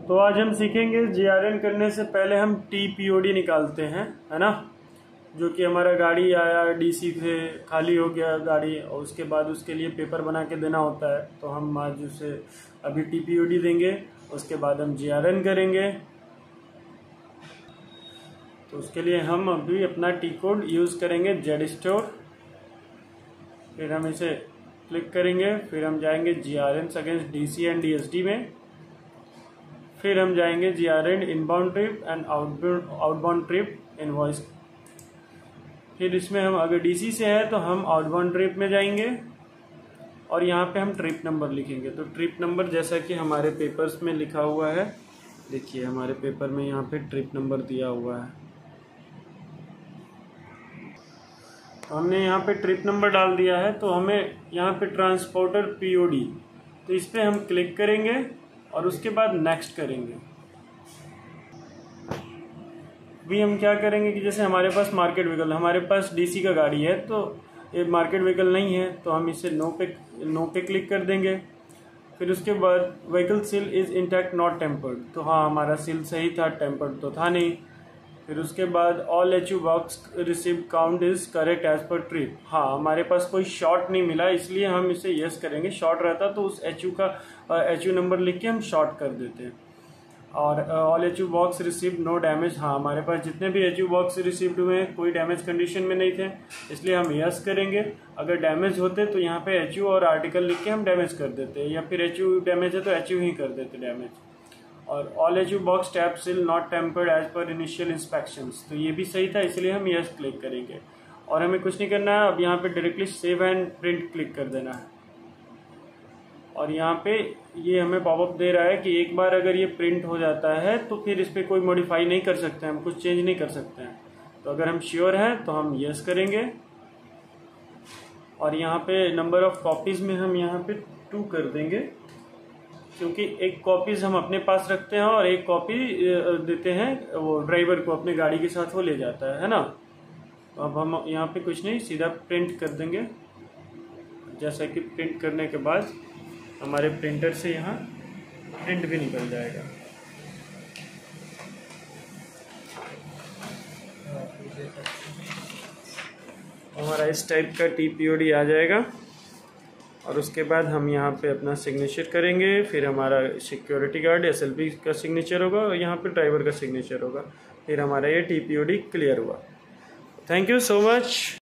तो आज हम सीखेंगे जीआरएन करने से पहले हम टीपीओडी निकालते हैं, है ना। जो कि हमारा गाड़ी आया डीसी से खाली हो गया गाड़ी और उसके बाद उसके लिए पेपर बना के देना होता है, तो हम आज उसे अभी टीपीओडी देंगे, उसके बाद हम जीआरएन करेंगे। तो उसके लिए हम अभी अपना टी कोड यूज़ करेंगे जेडस्टोर, फिर हम इसे क्लिक करेंगे, फिर हम जाएंगे GRN against DC and DSD में, फिर हम जाएंगे GRN inbound trip and outbound trip invoice. फिर इसमें हम अगर डीसी से है तो हम आउटबाउंड ट्रिप में जाएंगे और यहाँ पे हम ट्रिप नंबर लिखेंगे। तो ट्रिप नंबर जैसा कि हमारे पेपर्स में लिखा हुआ है, देखिए हमारे पेपर में यहाँ पे ट्रिप नंबर दिया हुआ है। तो हमने यहाँ पे ट्रिप नंबर डाल दिया है, तो हमें यहाँ पे ट्रांसपोर्टर पीओडी, तो इस पर हम क्लिक करेंगे और उसके बाद नेक्स्ट करेंगे। भी हम क्या करेंगे कि जैसे हमारे पास मार्केट व्हीकल, हमारे पास डीसी का गाड़ी है तो ये मार्केट व्हीकल नहीं है, तो हम इसे नो पे क्लिक कर देंगे। फिर उसके बाद vehicle seal is intact not tampered, तो हाँ हमारा सील सही था, टेम्पर्ड तो था नहीं। फिर उसके बाद all HU box receive count is correct as per trip, हाँ हमारे पास कोई शॉर्ट नहीं मिला इसलिए हम इसे यस करेंगे। शॉर्ट रहता तो उस एचयू का एचयू नंबर लिख के हम शॉर्ट कर देते हैं। और all HU box receive no damage, हाँ हमारे पास जितने भी एचयू बॉक्स रिसीव्ड हुए हैं कोई डैमेज कंडीशन में नहीं थे, इसलिए हम यस करेंगे। अगर डैमेज होते तो यहाँ पे एचयू और आर्टिकल लिख के हम डैमेज कर देते हैं, या फिर एचयू डैमेज है तो एचयू ही कर देते डैमेज। और all HU box tape seal not tampered as per initial inspections, तो ये भी सही था इसलिए हम यस क्लिक करेंगे। और हमें कुछ नहीं करना है, अब यहाँ पे directly save and print click कर देना है। और यहाँ पे ये हमें पॉपअप दे रहा है कि एक बार अगर ये प्रिंट हो जाता है तो फिर इस पर कोई मॉडिफाई नहीं कर सकते हैं, हम कुछ चेंज नहीं कर सकते हैं। तो अगर हम श्योर हैं तो हम यस करेंगे। और यहाँ पे नंबर ऑफ कॉपीज़ में हम यहाँ पे 2 कर देंगे, क्योंकि एक कॉपीज़ हम अपने पास रखते हैं और एक कॉपी देते हैं वो ड्राइवर को, अपने गाड़ी के साथ वो ले जाता है ना। तो अब हम यहाँ पे कुछ नहीं, सीधा प्रिंट कर देंगे। जैसा कि प्रिंट करने के बाद हमारे प्रिंटर से यहाँ प्रिंट भी निकल जाएगा। हमारा इस टाइप का टीपीओडी आ जाएगा। और उसके बाद हम यहाँ पे अपना सिग्नेचर करेंगे, फिर हमारा सिक्योरिटी गार्ड एसएलपी का सिग्नेचर होगा और यहाँ पे ड्राइवर का सिग्नेचर होगा, फिर हमारा ये टीपीओडी क्लियर हुआ। Thank you so much.